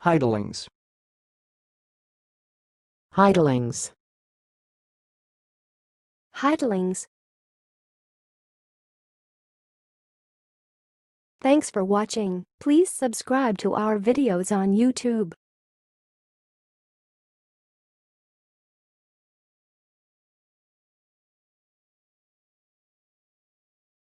hidlings, hidlings, hidlings. Thanks for watching. Please subscribe to our videos on YouTube.